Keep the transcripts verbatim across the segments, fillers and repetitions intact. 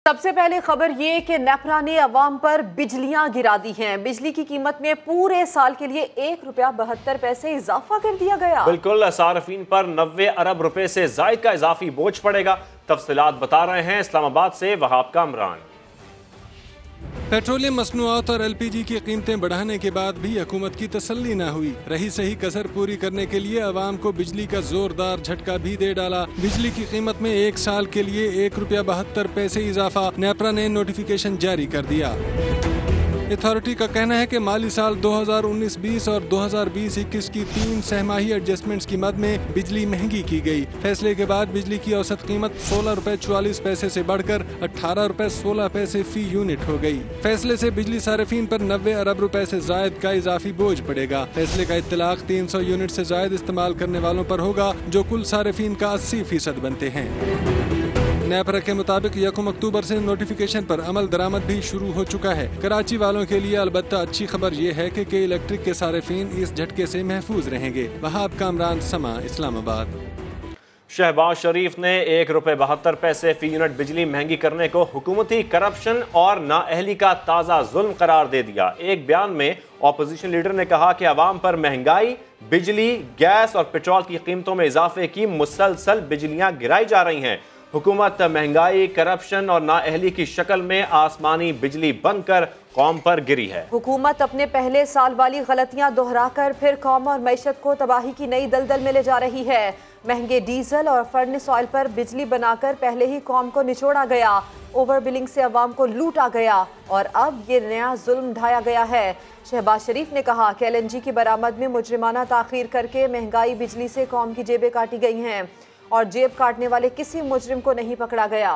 सबसे पहले खबर ये कि नेपरा ने अवाम पर बिजलियां गिरा दी हैं। बिजली की कीमत में पूरे साल के लिए एक रुपया बहत्तर पैसे इजाफा कर दिया गया। बिल्कुल, सार्फिन पर नब्बे अरब रुपए से जायद का इजाफी बोझ पड़ेगा। तफसीलात बता रहे हैं इस्लामाबाद से वहाब कामरान। पेट्रोलियम मसनूआत और एल पी जी की कीमतें बढ़ाने के बाद भी हुकूमत की तसल्ली न हुई। रही सही कसर पूरी करने के लिए अवाम को बिजली का जोरदार झटका भी दे डाला। बिजली की कीमत में एक साल के लिए एक रुपया बहत्तर पैसे इजाफा नेपरा ने नोटिफिकेशन जारी कर दिया। अथॉरिटी का कहना है कि माली साल दो हज़ार उन्नीस बीस और दो हज़ार बीस इक्कीस की तीन सहमाही एडजस्टमेंट्स की मद में बिजली महंगी की गई। फैसले के बाद बिजली की औसत कीमत सोलह रुपए चौवालीस पैसे से बढ़कर अठारह रुपए सोलह पैसे फी यूनिट हो गई। फैसले से बिजली सार्फिन पर नब्बे अरब रुपए से जायद का इजाफी बोझ पड़ेगा। फैसले का इत्तलाक तीन सौ यूनिट से जायद इस्तेमाल करने वालों पर होगा, जो कुल सार्फिन का अस्सी फीसद बनते हैं। नेपरा के मुताबिक यकम अक्टूबर से नोटिफिकेशन पर अमल दरामद भी शुरू हो चुका है। कराची वालों के लिए अलबत्ता अच्छी खबर ये है कि के इलेक्ट्रिक के सार्फिन इस झटके से महफूज रहेंगे। वहाब कामरान, समा, इस्लामाबाद। शहबाज शरीफ ने एक रुपए बहत्तर पैसे फी यूनिट बिजली महंगी करने को हुकूमती करप्शन और नाअहली का ताज़ा जुल्म करार दे दिया। एक बयान में ऑपोजिशन लीडर ने कहा कि अवाम पर महंगाई, बिजली, गैस और पेट्रोल की कीमतों में इजाफे की मुसलसल बिजलियां गिराई जा रही हैं। हुकूमत महंगाई, करप्शन और नाअहली की शक्ल में आसमानी बिजली बनकर कौम पर गिरी है। हुकूमत अपने पहले साल वाली गलतियां दोहराकर फिर कौम और मैशत को तबाही की नई दलदल में ले जा रही है। महंगे डीजल और फर्नेस ऑयल पर बिजली बनाकर पहले ही कौम को निचोड़ा गया, ओवर बिलिंग से अवाम को लूटा गया और अब ये नया जुल्म ढाया गया है। शहबाज शरीफ ने कहा कि एल एन जी की बरामद में मुजरिमाना ताखीर करके महंगाई, बिजली से कौम की जेबें काटी गई हैं और जेब काटने वाले किसी मुजरिम को नहीं पकड़ा गया।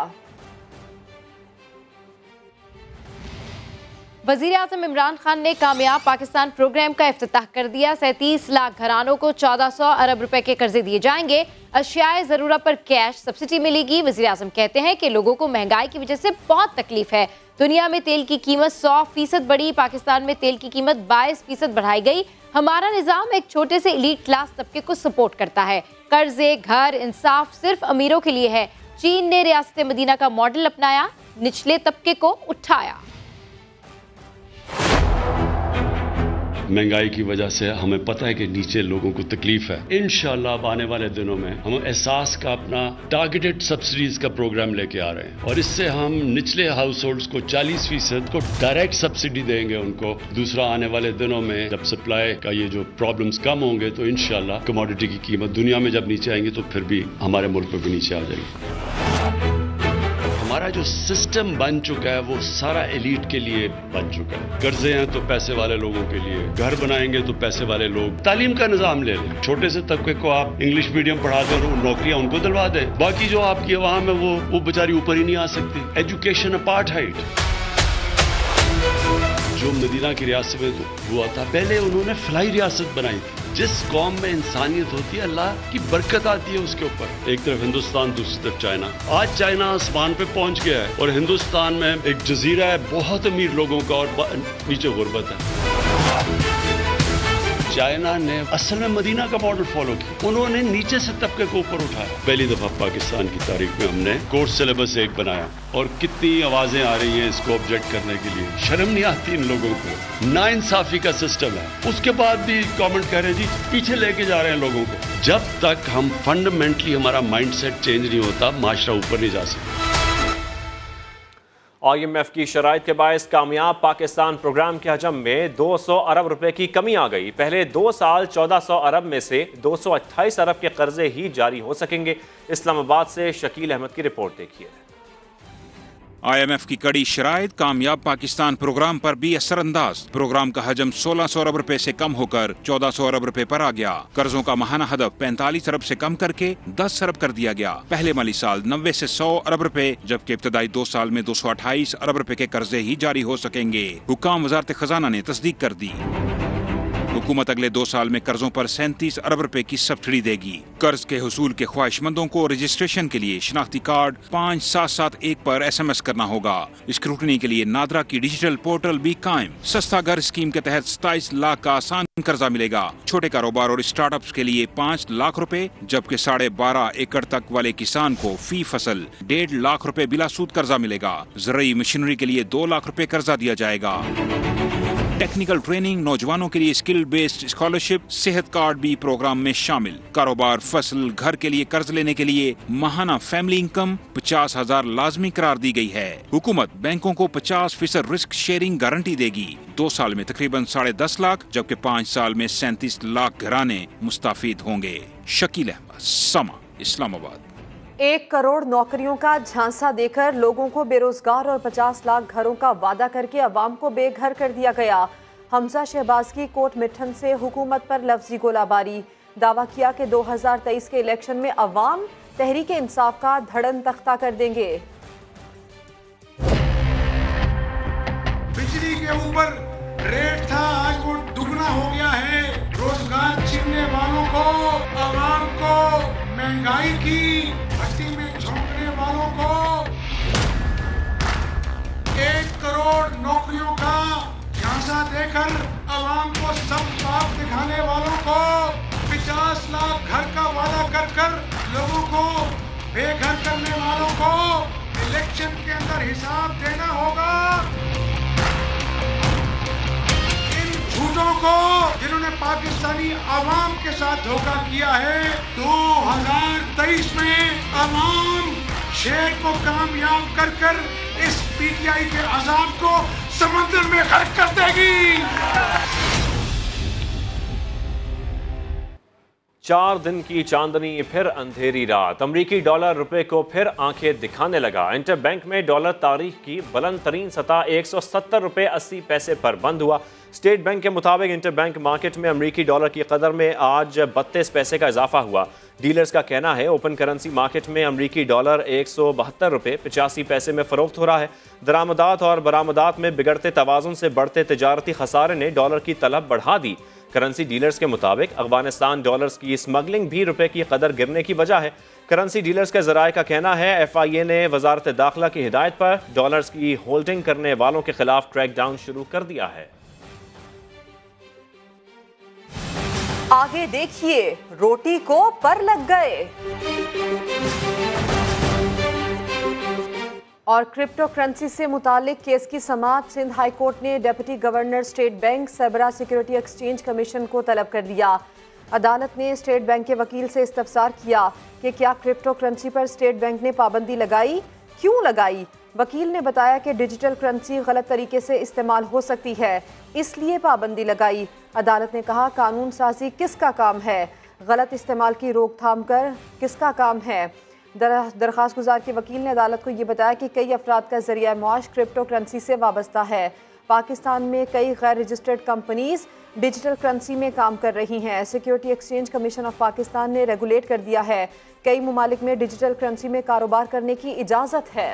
वजीर आज़म इमरान खान ने कामयाब पाकिस्तान प्रोग्राम का इफ्तिताह कर दिया। सैंतीस लाख घरानों को चौदह सौ अरब रुपए के कर्जे दिए जाएंगे। अशियाए ज़रूरत पर कैश सब्सिडी मिलेगी। वजीर आज़म कहते हैं कि लोगों को महंगाई की वजह से बहुत तकलीफ है। दुनिया में तेल की कीमत सौ फीसद बढ़ी, पाकिस्तान में तेल की कीमत बाईस फीसद बढ़ाई गई। हमारा निज़ाम एक छोटे से एलीट क्लास तबके को सपोर्ट करता है। कर्जे, घर, इंसाफ सिर्फ अमीरों के लिए है। चीन ने रियासत मदीना का मॉडल अपनाया, निचले तबके को उठाया। महंगाई की वजह से हमें पता है कि नीचे लोगों को तकलीफ है। इंशाल्लाह अब आने वाले दिनों में हम एहसास का अपना टारगेटेड सब्सिडीज का प्रोग्राम लेके आ रहे हैं और इससे हम निचले हाउस होल्ड्स को चालीस फीसद को डायरेक्ट सब्सिडी देंगे उनको। दूसरा, आने वाले दिनों में जब सप्लाई का ये जो प्रॉब्लम्स कम होंगे तो इंशाल्लाह कमोडिटी की कीमत दुनिया में जब नीचे आएंगी तो फिर भी हमारे मुल्क में भी नीचे आ जाएगी। हमारा जो सिस्टम बन चुका है वो सारा एलीट के लिए बन चुका है। कर्जे हैं तो पैसे वाले लोगों के लिए, घर बनाएंगे तो पैसे वाले लोग। तालीम का निजाम ले लें, छोटे से तबके को आप इंग्लिश मीडियम पढ़ा कर नौकरियां उनको दिलवा दें। बाकी जो आपकी आवाम है वो वो बेचारी ऊपर ही नहीं आ सकती। एजुकेशन अपार्थाइड जो मदीना की रियासत में हुआ था, पहले उन्होंने फलाई रियासत बनाई थी। जिस कौम में इंसानियत होती है अल्लाह की बरकत आती है उसके ऊपर। एक तरफ हिंदुस्तान, दूसरी तरफ चाइना। आज चाइना आसमान पे पहुंच गया है और हिंदुस्तान में एक जजीरा है बहुत अमीर लोगों का और नीचे गुर्बत है। चाइना ने असल में मदीना का मॉडल फॉलो किया, उन्होंने नीचे से तबके को ऊपर उठाया। पहली दफा पाकिस्तान की तारीख में हमने कोर्स सिलेबस एक बनाया और कितनी आवाजें आ रही हैं इसको ऑब्जेक्ट करने के लिए। शर्म नहीं आती इन लोगों को। नाइंसाफी का सिस्टम है, उसके बाद भी गवर्नमेंट कह रहे हैं जी पीछे लेके जा रहे हैं लोगों को। जब तक हम फंडामेंटली हमारा माइंडसेट चेंज नहीं होता, माशरा ऊपर नहीं जा सकता। आई एम एफ की शराइत के बायस कामयाब पाकिस्तान प्रोग्राम के हजम में दो सौ अरब रुपए की कमी आ गई। पहले दो साल चौदह सौ अरब में से दो सौ अट्ठाईस अरब के कर्जे ही जारी हो सकेंगे। इस्लामाबाद से शकील अहमद की रिपोर्ट देखिए। आई एम एफ की कड़ी शराइत कामयाब पाकिस्तान प्रोग्राम पर भी असरअंदाज। प्रोग्राम का हजम सोलह सौ अरब रुपए से कम होकर चौदह सौ अरब रुपए पर आ गया। कर्जों का माहाना हदफ पैंतालीस अरब से कम करके दस अरब कर दिया गया। पहले माली साल नब्बे से सौ अरब रुपए, जबकि इब्तदाई दो साल में दो सौ अट्ठाईस अरब रुपए के कर्जे ही जारी हो सकेंगे। हुक्काम वजारत खजाना ने तस्दीक कर दी। हुकूमत अगले दो साल में कर्जों पर सैंतीस अरब रुपए की सब्सिडी देगी। कर्ज के हुसूल के ख्वाहिशमंदों को रजिस्ट्रेशन के लिए शनाख्ती कार्ड पाँच सात सात एक पर एस एम एस करना होगा। स्क्रूटनी के लिए नादरा की डिजिटल पोर्टल भी कायम। सस्ता घर स्कीम के तहत सताईस लाख का आसान कर्जा मिलेगा। छोटे कारोबार और स्टार्टअप्स के लिए पाँच लाख रुपए, जबकि साढ़े बारह एकड़ तक वाले किसान को फी फसल डेढ़ लाख रुपए बिला सूद कर्जा मिलेगा। ज़रूरी मशीनरी के लिए दो लाख रुपए कर्जा दिया जाएगा। टेक्निकल ट्रेनिंग, नौजवानों के लिए स्किल बेस्ड स्कॉलरशिप, सेहत कार्ड भी प्रोग्राम में शामिल। कारोबार, फसल, घर के लिए कर्ज लेने के लिए माहाना फैमिली इनकम पचास हजार लाजमी करार दी गई है। हुकूमत बैंकों को पचास फीसद रिस्क शेयरिंग गारंटी देगी। दो साल में तकरीबन साढ़े दस लाख जबकि पाँच साल में सैंतीस लाख घराने मुस्ताफिद होंगे। शकील अहमद, समा, इस्लामाबाद। एक करोड़ नौकरियों का झांसा देकर लोगों को बेरोजगार और पचास लाख घरों का वादा करके अवाम को बेघर कर दिया गया। हमजा शहबाज की कोट मिठन से हुकूमत पर लफ्जी गोलाबारी। दावा किया कि दो हज़ार तेईस के इलेक्शन में अवाम तहरीक इंसाफ का धड़न तख्ता कर देंगे। बिजली के ऊपर रेट था, आज वो दुगना हो गया है। रोजगार छीनने वालों को, अवाम को, महंगाई की भट्टी में झोंकने वालों को, एक करोड़ नौकरियों का झांसा देकर अवाम को सब बात दिखाने वालों को, पचास लाख घर का वादा कर कर लोगों को बेघर करने वालों को इलेक्शन के अंदर हिसाब देना होगा। झूठों को, जिन्होंने पाकिस्तानी अवाम के साथ धोखा किया है, दो हज़ार तेईस में अवाम शेर को कामयाब कर कर इस पीटीआई के अजाब को समंदर में गर्क कर देगी। चार दिन की चांदनी, फिर अंधेरी रात। अमरीकी डॉलर रुपए को फिर आंखें दिखाने लगा। इंटरबैंक में डॉलर तारीख की बुलंद तरीन सतह एक सौ सत्तर रुपए अस्सी पैसे पर बंद हुआ। स्टेट बैंक के मुताबिक इंटरबैंक मार्केट में अमरीकी डॉलर की कदर में आज बत्तीस पैसे का इजाफा हुआ। डीलर्स का कहना है ओपन करेंसी मार्केट में अमरीकी डॉलर एक सौ बहत्तर रुपये पचासी पैसे में फरोख्त हो रहा है। दरामदात और बरामदात में बिगड़ते तवाज़ुन से बढ़ते तजारती खसारे ने डॉलर की तलब बढ़ा दी। करेंसी डीलर्स के मुताबिक अफगानिस्तान डॉलर्स की स्मगलिंग भी रुपए की कदर गिरने की वजह है। करेंसी डीलर्स के ज़राए का कहना है एफ आई ए ने वजारत दाखिला की हिदायत पर डॉलर्स की होल्डिंग करने वालों के खिलाफ क्रैकडाउन शुरू कर दिया है। आगे देखिए, रोटी को पर लग गए। और क्रिप्टो करेंसी से मुतालिक केस की समाअत सिंध हाई कोर्ट ने डिप्टी गवर्नर स्टेट बैंक सरबराह सिक्योरिटी एक्सचेंज कमीशन को तलब कर लिया। अदालत ने स्टेट बैंक के वकील से इस्तफसार किया कि क्या क्रिप्टो करेंसी पर स्टेट बैंक ने पाबंदी लगाई, क्यों लगाई। वकील ने बताया कि डिजिटल करेंसी गलत तरीके से इस्तेमाल हो सकती है, इसलिए पाबंदी लगाई। अदालत ने कहा कानून साजी किसका काम है, गलत इस्तेमाल की रोकथाम कर किसका काम है। दर, दरख्वास्त गुजार के वकील ने अदालत को ये बताया कि कई अफराद का जरिया मुआश क्रिप्टो करेंसी से वाबस्ता है। पाकिस्तान में कई गैर रजिस्टर्ड कंपनीज डिजिटल करेंसी में काम कर रही हैं। Security exchange commission of Pakistan ने रेगुलेट कर दिया है। कई मुमालिक में डिजिटल करेंसी में कारोबार करने की इजाज़त है।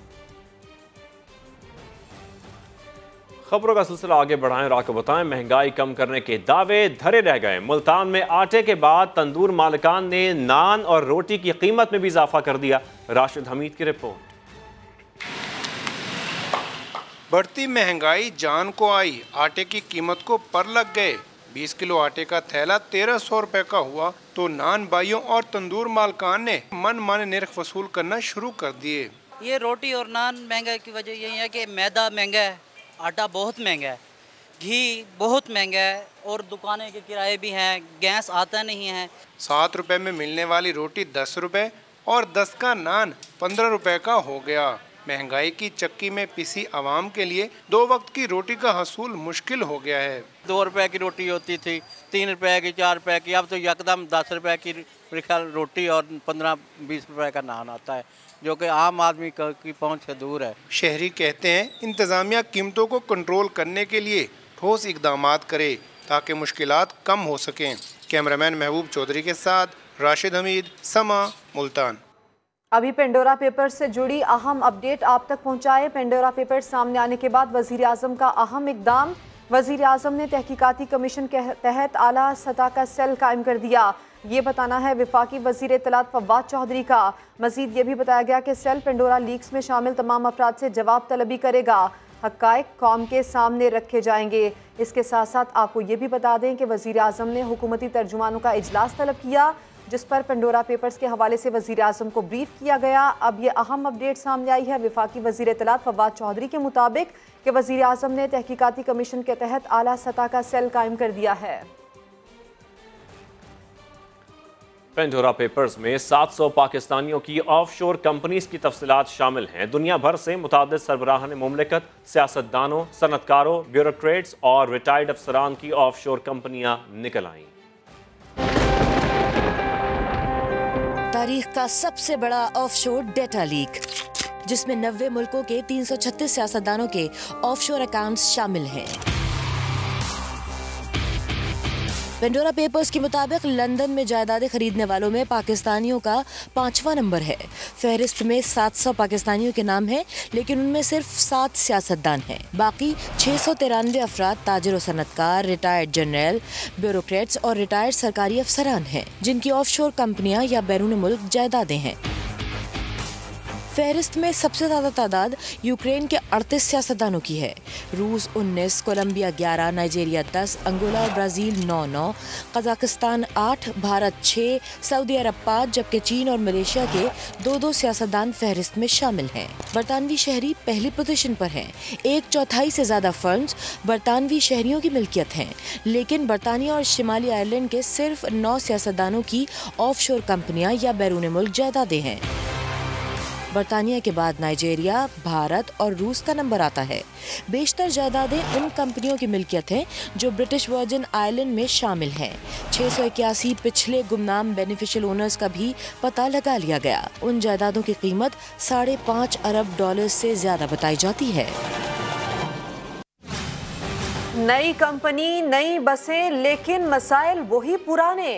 खबरों का सिलसिला आगे बढ़ाएं और आपको बताएं महंगाई कम करने के दावे धरे रह गए। मुल्तान में आटे के बाद तंदूर मालिकान ने नान और रोटी की कीमत में भी इजाफा कर दिया। राशिद हमीद की रिपोर्ट। बढ़ती महंगाई जान को आई, आटे की कीमत को पर लग गए। बीस किलो आटे का थैला तेरह सौ रुपए का हुआ तो नान बाइयों और तंदूर मालिकान ने मन माने निर्ख वसूल करना शुरू कर दिए। ये रोटी और नान महंगाई की वजह यही है कि मैदा महंगा है, आटा बहुत महंगा है, घी बहुत महंगा है और दुकानें के किराए भी हैं, गैस आता नहीं है। सात रुपए में मिलने वाली रोटी दस रुपए और दस का नान पंद्रह रुपए का हो गया। महंगाई की चक्की में पिसी आवाम के लिए दो वक्त की रोटी का हसूल मुश्किल हो गया है। दो रुपए की रोटी होती थी, तीन रुपए की, चार रुपए की, अब तो यकदम दस रुपए की मेरे ख्याल रोटी और पंद्रह बीस रुपए का नान आता है, जो कि आम आदमी की पहुंच से दूर है। शहरी कहते हैं इंतजामिया कीमतों को कंट्रोल करने के लिए ठोस इकदामात करे ताकि मुश्किलात कम हो सकें। कैमरामैन महबूब चौधरी के साथ राशिद हमीद, समा, मुल्तान। अभी पेंडोरा पेपर से जुड़ी अहम अपडेट आप तक पहुंचाए। पेंडोरा पेपर सामने आने के बाद वजीर आजम का अहम इकदाम, वजीर आजम ने तहकीकाती कमीशन के तहत आला सतह का सेल कायम कर दिया। ये बताना है विफाकी वजीर इत्तलात फवाद चौधरी का। मजीद ये भी बताया गया कि सेल पेंडोरा लीक्स में शामिल तमाम अफराद से जवाब तलबी करेगा। हक़ाइक़ कौम के सामने रखे जाएंगे। इसके साथ साथ आपको ये भी बता दें कि वजीर आजम ने हुकूमती तर्जुमानों का इजलास तलब किया, जिस पर पेंडोरा पेपर्स के हवाले से वजीर आजम को ब्रीफ किया गया। अब ये अहम अपडेट सामने आई है विफाकी वजीर इत्तलात फवाद चौधरी के मुताबिक कि वजीर आजम ने तहकीकाती कमीशन के तहत आला सतह का सेल कायम कर दिया है। पेंडोरा पेपर्स में सात सौ पाकिस्तानियों की ऑफशोर कंपनीज की तफसीलात शामिल हैं। दुनिया भर से मुतादिद सरबराहान मुमलिकत, सियासतदानों, सनतकारों, ब्यूरोक्रेट्स और रिटायर्ड अफसरान की ऑफशोर कंपनियां निकल आईं। तारीख का सबसे बड़ा ऑफशोर डेटा लीक, जिसमें नब्बे मुल्कों के तीन सौ छत्तीस सियासतदानों के ऑफशोर अकाउंट्स शामिल हैं। पेंडोरा पेपर्स के मुताबिक लंदन में जायदादें खरीदने वालों में पाकिस्तानियों का पांचवा नंबर है। फहरिस्त में सात सौ पाकिस्तानियों के नाम हैं, लेकिन उनमें सिर्फ सात सियासतदान हैं। बाकी छह सौ तिरानवे अफराद ताजिर व सनतकार, रिटायर्ड जनरल, ब्यूरोक्रेट्स और रिटायर्ड सरकारी अफसरान हैं, जिनकी ऑफशोर कंपनियां या बैरून मुल्क जायदादें हैं। फहरिस्त में सबसे ज़्यादा तादाद यूक्रेन के अड़तीस सियासतदानों की है। रूस उन्नीस, कोलंबिया ग्यारह, नाइजीरिया दस, अंगोला और ब्राज़ील नौ नौ, कजाकिस्तान आठ, भारत छः, सऊदी अरब पाँच, जबकि चीन और मलेशिया के दो दो सियासतदान फहरिस्त में शामिल हैं। बरतानवी शहरी पहली पोजीशन पर हैं। एक चौथाई से ज़्यादा फर्म्स बरतानवी शहरियों की मिल्कियत हैं, लेकिन बरतानिया और शिमाली आयरलैंड के सिर्फ नौ सियासतदानों की ऑफशोर कंपनियां या बैरून मुल्क जायदादें हैं। बरतानिया के बाद नाइजीरिया, भारत और रूस का नंबर आता है। बेशतर जायदादें उन कंपनियों की मिल्कियत हैं जो ब्रिटिश वर्जिन आइलैंड में शामिल हैं। छह सौ इक्यासी पिछले गुमनाम बेनिफिशियल ओनर्स का भी पता लगा लिया गया। उन जायदादों की कीमत साढ़े पाँच अरब डॉलर से ज्यादा बताई जाती है। नई कंपनी, नई बसें, लेकिन मसाइल वही पुराने।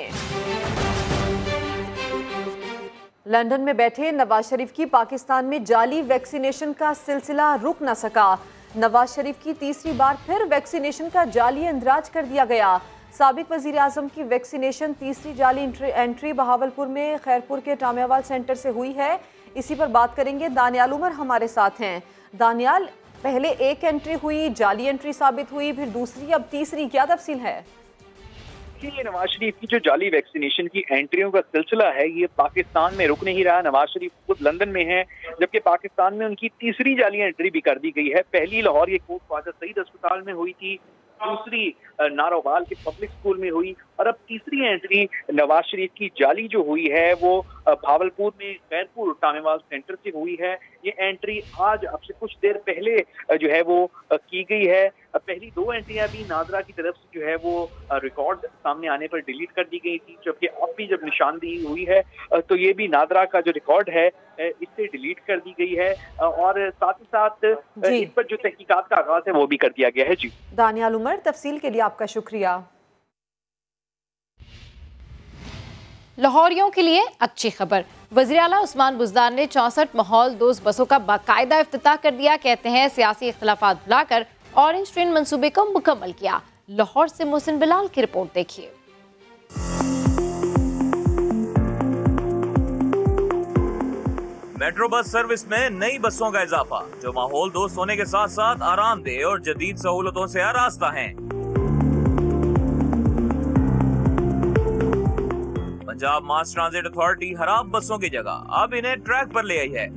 लंदन में बैठे नवाज शरीफ की पाकिस्तान में जाली वैक्सीनेशन का सिलसिला रुक न सका। नवाज शरीफ की तीसरी बार फिर वैक्सीनेशन का जाली इंदराज कर दिया गया। साबिक वजीर आजम की वैक्सीनेशन तीसरी जाली एंट्री बहावलपुर में खैरपुर के टामियावाल सेंटर से हुई है। इसी पर बात करेंगे। दानियाल उमर हमारे साथ हैं। दानियाल, पहले एक एंट्री हुई, जाली एंट्री साबित हुई, फिर दूसरी, अब तीसरी, क्या तफसील है? ये नवाज शरीफ की जो जाली वैक्सीनेशन की एंट्रियों का सिलसिला है, ये पाकिस्तान में रुक नहीं रहा। नवाज शरीफ खुद लंदन में हैं, जबकि पाकिस्तान में उनकी तीसरी जाली एंट्री भी कर दी गई है। पहली लाहौर ये कोट ख्वाजा सईद अस्पताल में हुई थी, दूसरी नारोवाल के पब्लिक स्कूल में हुई, और अब तीसरी एंट्री नवाज शरीफ की जाली जो हुई है वो भावलपुर में खैरपुर टामेवाल सेंटर से हुई है। ये एंट्री आज अब से कुछ देर पहले जो है वो की गई है। पहली दो एंट्रियां भी नादरा की तरफ से जो है वो रिकॉर्ड सामने आने पर डिलीट कर दी गई थी, जबकि अब भी जब निशानदेही हुई है तो ये भी नादरा का जो रिकॉर्ड है इससे डिलीट कर दी गई है, और साथ ही साथ इस पर जो तहकीकात का आगाज है वो भी कर दिया गया है। जी दानियाल उमर, तफसील के लिए आपका शुक्रिया। लाहौरियों के लिए अच्छी खबर, वज़ीर आला उस्मान बुज़दार ने चौंसठ माहौल दोस्त बसों का बाकायदा इफ्तिताह कर दिया। कहते हैं सियासी इख्तलाफात भुलाकर ऑरेंज ट्रेन मंसूबे को मुकम्मल किया। लाहौर से मोहसिन बिलाल की रिपोर्ट देखिए। मेट्रो बस सर्विस में नई बसों का इजाफा, जो माहौल दोस्त होने के साथ साथ आरामदेह और जदीद सहूलतों से आरास्ता हैं। पंजाब मास ट्रांजिट अथॉरिटी खराब बसों की जगह अब इन्हें ट्रैक पर ले आई है।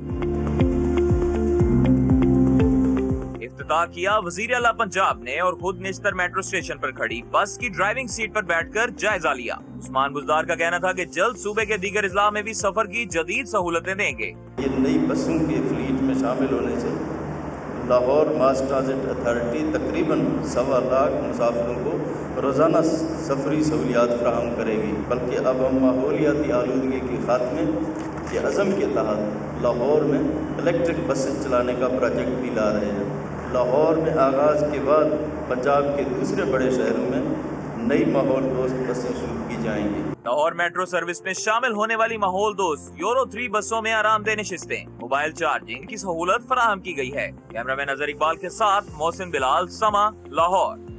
इफ्तिताह किया वजीर आला पंजाब ने और खुद निश्तर मेट्रो स्टेशन पर खड़ी बस की ड्राइविंग सीट पर बैठकर जायजा लिया। उस्मान बुज़दार का कहना था कि जल्द सूबे के दीगर इजला में भी सफर की जदीद सहूलतें देंगे। ये नई बसों के फ्लीट में शामिल होने से लाहौर मास ट्रांजिट अथॉरिटी तकरीबन सवा लाख मुसाफिरों को रोज़ाना सफरी सहूलियात फराहम करेगी। बल्कि अब हम माहौलियाती आलूदगी के खात्मे के अज़म के तहत लाहौर में इलेक्ट्रिक बसें चलाने का प्रोजेक्ट भी ला रहे हैं। लाहौर में आगाज़ के बाद पंजाब के दूसरे बड़े शहरों में नई माहौल दोस्त बसें शुरू की जाएंगी। लाहौर मेट्रो सर्विस में शामिल होने वाली माहौल दोस्त यूरो थ्री बसों में आरामदेह नशिस्तें, मोबाइल चार्जिंग की सहूलत फराहम की गई है। कैमरामैन नजर इकबाल के साथ मोहसिन बिलाल, समा, लाहौर।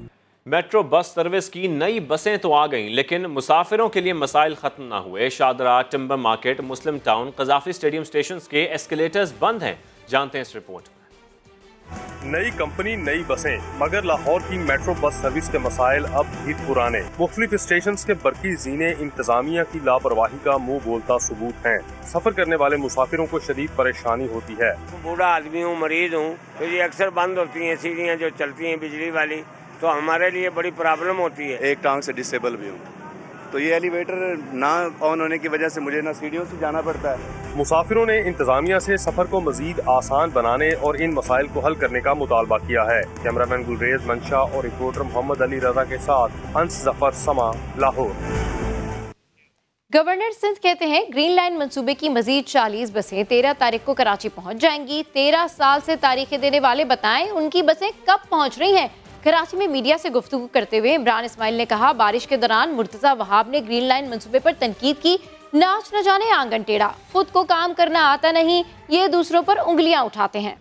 मेट्रो बस सर्विस की नई बसें तो आ गईं, लेकिन मुसाफिरों के लिए मसाइल खत्म ना हुए। Shahdara, timber market, Muslim Town, Gaddafi stadium station के एस्केलेटर्स बंद हैं। जानते हैं इस रिपोर्ट में। नई कंपनी, नई बसें, मगर लाहौर की मेट्रो बस सर्विस के मसाइल अब भी पुराने। मुख्तलिफ स्टेशन के बरकी जीने इंतजामिया की लापरवाही का मुंह बोलता सबूत हैं। सफर करने वाले मुसाफिरों को शदीद परेशानी होती है। बूढ़ा आदमी हूँ, मरीज हूँ, तो ये अक्सर बंद होती हैं सीढ़ियाँ जो चलती हैं बिजली वाली, तो हमारे लिए बड़ी प्रॉब्लम होती है। एक टांग से डिसेबल भी हूँ, तो ये एलिवेटर ना ऑन होने की वजह से मुझे ना सीढ़ियों से जाना पड़ता है। मुसाफिरों ने इंतजामिया से सफर को मजीद आसान बनाने और इन मसाइल को हल करने का मुतालबा किया है। कैमरामैन गुलरेज मंशा और रिपोर्टर मोहम्मद अली रजा के साथ अंस जफर, समा, लाहौर। गवर्नर सिंध कहते हैं ग्रीन लाइन मंसूबे की मजीद चालीस बसें तेरह तारीख को कराची पहुंच जाएंगी। तेरह साल से तारीखें देने वाले बताएं उनकी बसें कब पहुंच रही हैं। कराची में मीडिया से गुफ्तगू करते हुए इमरान इस्माइल ने कहा, बारिश के दौरान मुर्तजा वहाब ने ग्रीन लाइन मंसूबे पर तनकीद की। नाच न जाने आंगन टेढ़ा, खुद को काम करना आता नहीं, ये दूसरों पर उंगलियां उठाते हैं।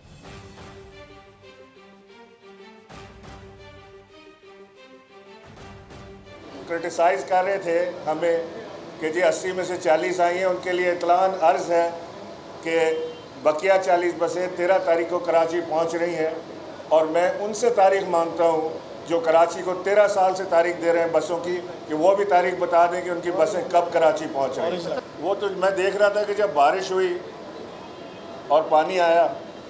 क्रिटिसाइज कर रहे थे हमें कि जी अस्सी में से चालीस आई हैं, उनके लिए इतलान अर्ज है कि बकिया चालीस बसें तेरह तारीख को कराची पहुंच रही हैं, और मैं उनसे तारीख मांगता हूं जो कराची को तेरह साल से तारीख दे रहे हैं बसों की, कि वो भी तारीख बता दें कि उनकी बसें कब कराची पहुंचाएंगी। वो तो मैं देख रहा था कि जब बारिश हुई और पानी आया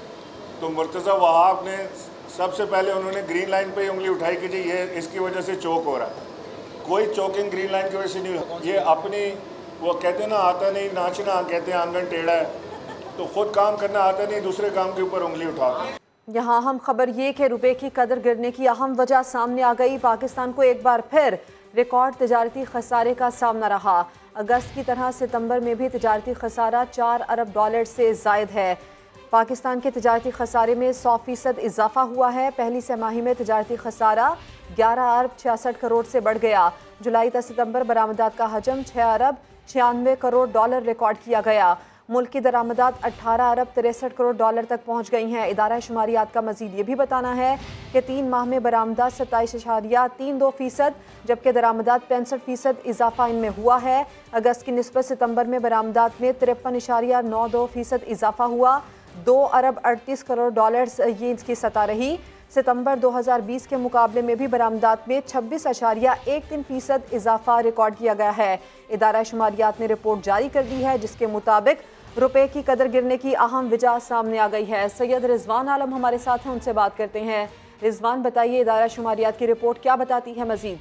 तो मुर्तज़ा वहाब ने सबसे पहले उन्होंने ग्रीन लाइन पे उंगली उठाई कि जी ये इसकी वजह से चौक हो रहा है। कोई चौकिंग ग्रीन लाइन की वजह से नहीं हुई। ये अपनी वो कहते हैं ना, आता नहीं नाचना, कहते हैं आंगन टेढ़ा है, तो खुद काम करना आता नहीं, दूसरे काम के ऊपर उंगली उठाते हैं। यहाँ हम खबर ये कि रुपए की कदर गिरने की अहम वजह सामने आ गई। पाकिस्तान को एक बार फिर रिकॉर्ड तिजारती खसारे का सामना रहा। अगस्त की तरह सितंबर में भी तिजारती खसारा चार अरब डॉलर से ज़ायद है। पाकिस्तान के तिजारती खसारे में सौ फीसद इजाफा हुआ है। पहली छमाही में तिजारती खसारा ग्यारह अरब छियासठ करोड़ से बढ़ गया। जुलाई तक सितंबर बरामदात का हजम छः अरब छियानवे करोड़ डॉलर रिकॉर्ड किया गया। मुल्क की दरामदात अठारह अरब तिरसठ करोड़ डॉलर तक पहुँच गई हैं। इदारा शुमारियात का मजीद ये भी बताना है कि तीन माह में बरामदात सत्ताईस अशारिया तीन दो फीसद जबकि दरामदात पैंसठ फीसद इजाफा इनमें हुआ है। अगस्त की निस्बत सितंबर में बरामदात में तिरपन इशारिया नौ दो फीसद इजाफा हुआ। दो अरब अड़तीस करोड़ डॉलर ये इसकी सतह रही। सितंबर दो हज़ार बीस के मुकाबले में भी बरामदात में छब्बीस अशारिया एक तीन फीसद इजाफा रिकॉर्ड किया गया है। इदारा शुमारियात ने रिपोर्ट जारी कर दी है जिसके मुताबिक रुपए की कदर गिरने की अहम वजह सामने आ गई है। सैयद रिजवान आलम हमारे साथ हैं, उनसे बात करते हैं। रिजवान, बताइए इदारा शुमारियात की रिपोर्ट क्या बताती है मजीद?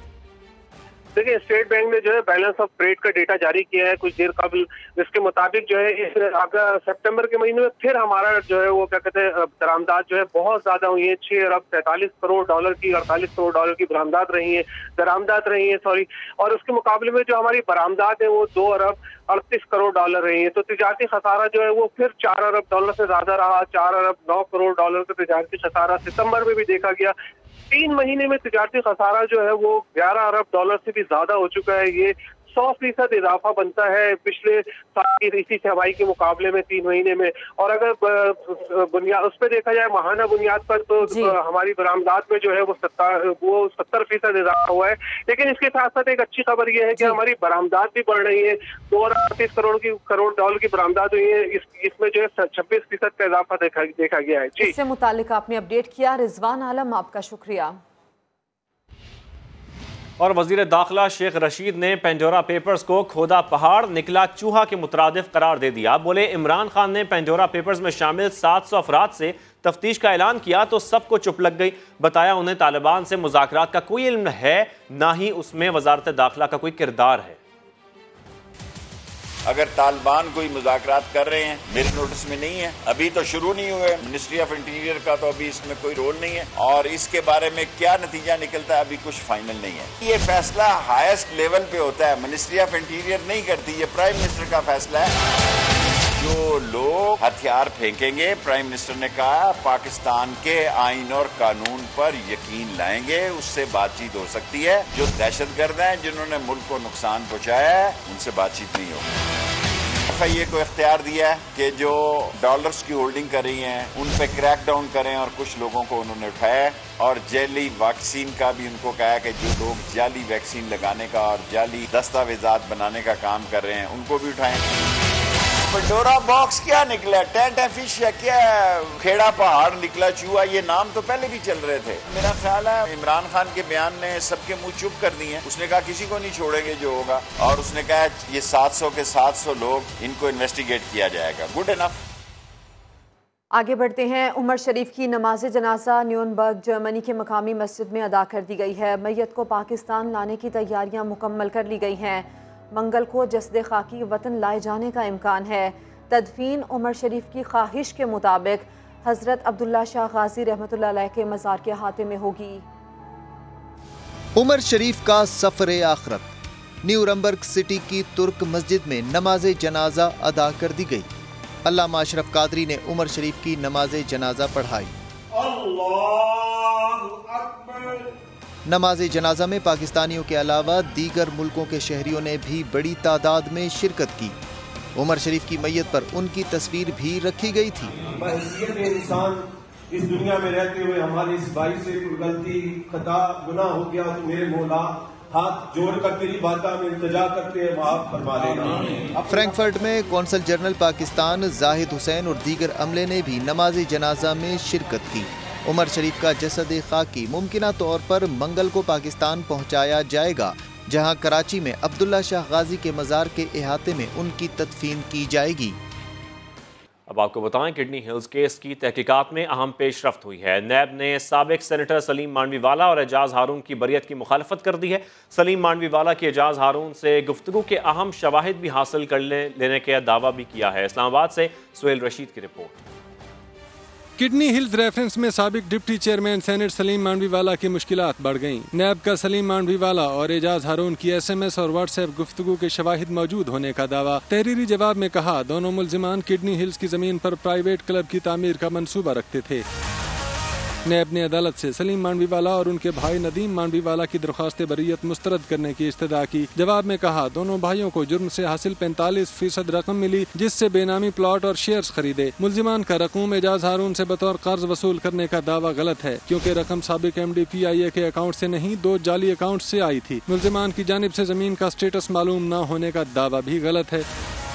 देखिए, स्टेट बैंक ने जो है बैलेंस ऑफ ट्रेड का डेटा जारी किया है कुछ देर कबल। इसके मुताबिक जो है इस अगस्त सितंबर के महीने में फिर हमारा जो है वो क्या कहते हैं दरामदात जो है बहुत ज्यादा हुई है। छह अरब तैंतालीस करोड़ डॉलर की अड़तालीस करोड़ डॉलर की बरामदात रही है दरामदात रही है सॉरी और उसके मुकाबले में जो हमारी बरामदात है वो दो अरब अड़तीस करोड़ डॉलर रही है। तो तिजारती खसारा जो है वो फिर चार अरब डॉलर से ज्यादा रहा। चार अरब नौ करोड़ डॉलर का तिजारती खसारा सितंबर में भी देखा गया। तीन महीने में तिजारती खसारा जो है वो ग्यारह अरब डॉलर से भी ज्यादा हो चुका है। ये सौ फीसद इजाफा बनता है पिछले साल की इसी छमाही के मुकाबले में तीन महीने में। और अगर बुनियाद उस पर देखा जाए माहाना बुनियाद पर तो हमारी बरामदात में जो है वो सत्तर वो सत्तर फीसद इजाफा हुआ है। लेकिन इसके साथ साथ एक अच्छी खबर यह है कि हमारी बरामदात भी बढ़ रही है। दो अरब अड़तीस करोड़ की करोड़ डॉलर की बरामदात हुई है। इस, इसमें जो है छब्बीस फीसद का इजाफा देखा देखा गया है। जी, इससे मुतालिक आपने अपडेट किया। रिजवान आलम, आपका शुक्रिया। और वजीर दाखिला शेख रशीद ने पेंजोरा पेपर्स को खोदा पहाड़ निकला चूहा के मुतरादिफ करार दे दिया। बोले इमरान खान ने पेंजोरा पेपर्स में शामिल सात सौ अफराद से तफ्तीश का ऐलान किया तो सबको चुप लग गई। बताया उन्हें तालिबान से मुज़ाकरात का कोई इल्म है, ना ही उसमें वजारत दाखिला का कोई किरदार है। अगर तालिबान कोई मुज़ाकरात कर रहे हैं मेरे नोटिस में नहीं है, अभी तो शुरू नहीं हुए। मिनिस्ट्री ऑफ इंटीरियर का तो अभी इसमें कोई रोल नहीं है और इसके बारे में क्या नतीजा निकलता है अभी कुछ फाइनल नहीं है। ये फैसला हाईएस्ट लेवल पे होता है, मिनिस्ट्री ऑफ इंटीरियर नहीं करती, ये प्राइम मिनिस्टर का फैसला है। जो लोग हथियार फेंकेंगे, प्राइम मिनिस्टर ने कहा पाकिस्तान के आइन और कानून पर यकीन लाएंगे, उससे बातचीत हो सकती है। जो दहशतगर्द हैं जिन्होंने मुल्क को नुकसान पहुंचाया है उनसे बातचीत नहीं होगी। एफ आई ए को इख्तियार दिया है कि जो डॉलर्स की होल्डिंग कर रही हैं उन पे क्रैक डाउन करें और कुछ लोगों को उन्होंने उठाया है और जाली वैक्सीन का भी उनको कहा है कि जो लोग जाली वैक्सीन लगाने का और जाली दस्तावेजात बनाने का काम कर रहे हैं उनको भी उठाएं। पंडोरा बॉक्स क्या निकला, टेंट एंड फिश या क्या, खेड़ा पहाड़ निकला, चूहा, ये नाम तो पहले भी चल रहे थे। मेरा ख्याल है इमरान खान के बयान ने सबके मुंह चुप कर दिए। उसने कहा किसी को नहीं छोड़ेंगे जो होगा, और उसने कहा ये सात सौ के सात सौ लोग इनको इन्वेस्टिगेट किया जाएगा। Good enough. आगे बढ़ते हैं। उमर शरीफ की नमाज जनाजा न्यूनबर्ग जर्मनी के मकामी मस्जिद में अदा कर दी गई है। मैयत को पाकिस्तान लाने की तैयारियां मुकम्मल कर ली गई हैं। मंगल को जस्दे खाकी वतन लाए जाने का इम्कान है। तदफीन उमर शरीफ की ख्वाहिश के मुताबिक हजरत अब्दुल्ला शाह गाजी रहमतुल्लाह अलैह के मज़ार के हाथे में होगी। उमर शरीफ का सफर आखरत। न्यूरमबर्ग सिटी की तुर्क मस्जिद में नमाज जनाजा अदा कर दी गई। अल्लामा अशरफ कादरी ने उमर शरीफ की नमाज जनाजा पढ़ाई। नमाज जनाजा में पाकिस्तानियों के अलावा दीगर मुल्कों के शहरियों ने भी बड़ी तादाद में शिरकत की। उमर शरीफ की मैयत पर उनकी तस्वीर भी रखी गई थी। इंसान इस दुनिया में रहते हुए हमारे इस भाई से कोई गलती खता गुनाह हो गया तो मेरे मौला हाथ जोड़कर तेरी बारगाह में इल्तिजा करते हैं, माफ फरमा देना। फ्रैंकफर्ट में कौंसल जनरल पाकिस्तान जाहिद हुसैन और दीगर अमले ने भी नमाज जनाजा में शिरकत की। उमर शरीफ का जसद खाकी मुमकिना तौर पर मंगल को पाकिस्तान पहुंचाया जाएगा, जहां कराची में अब्दुल्ला शाह गाजी के मज़ार के इहाते में उनकी तदफीन की जाएगी। अब आपको बताएं, किडनी हिल्स केस की तहकीकात में अहम पेशरफ्त हुई है। नैब ने साबिक सेनेटर सलीम मांडवीवाला और एजाज हारून की बरियत की मुखालफत कर दी है। सलीम मांडवीवाला की एजाज हारून से गुफ्तगू के अहम शवाहिद भी हासिल कर लेने का दावा भी किया है। इस्लामाबाद से सुहेल रशीद की रिपोर्ट। किडनी हिल्स रेफरेंस में साबिक deputy chairman senate Saleem Mandviwalla की मुश्किलात बढ़ गईं। नैब का सलीम मांडवीवाला और एजाज हारून की एसएमएस और व्हाट्सएप गुफ्तगू के शवाहिद मौजूद होने का दावा। तहरीरी जवाब में कहा, दोनों मुल्जिमान किडनी हिल्स की जमीन पर प्राइवेट क्लब की तामीर का मंसूबा रखते थे। नैब ने अदालत से सलीम मांडवीवाला और उनके भाई नदीम मांडवीवाला की दरख्वास्त बरियत मुस्तरद करने की इस्तदा की। जवाब में कहा, दोनों भाइयों को जुर्म से हासिल पैंतालीस फीसद रकम मिली, जिससे बेनामी प्लॉट और शेयर्स खरीदे। मुल्जिमान का रकूम एजाज हारून से बतौर कर्ज वसूल करने का दावा गलत है, क्योंकि रकम साबिक M D P I A के अकाउंट से नहीं, दो जाली अकाउंट से आई थी। मुल्जिमान की जानिब से जमीन का स्टेटस मालूम न होने का दावा भी गलत है।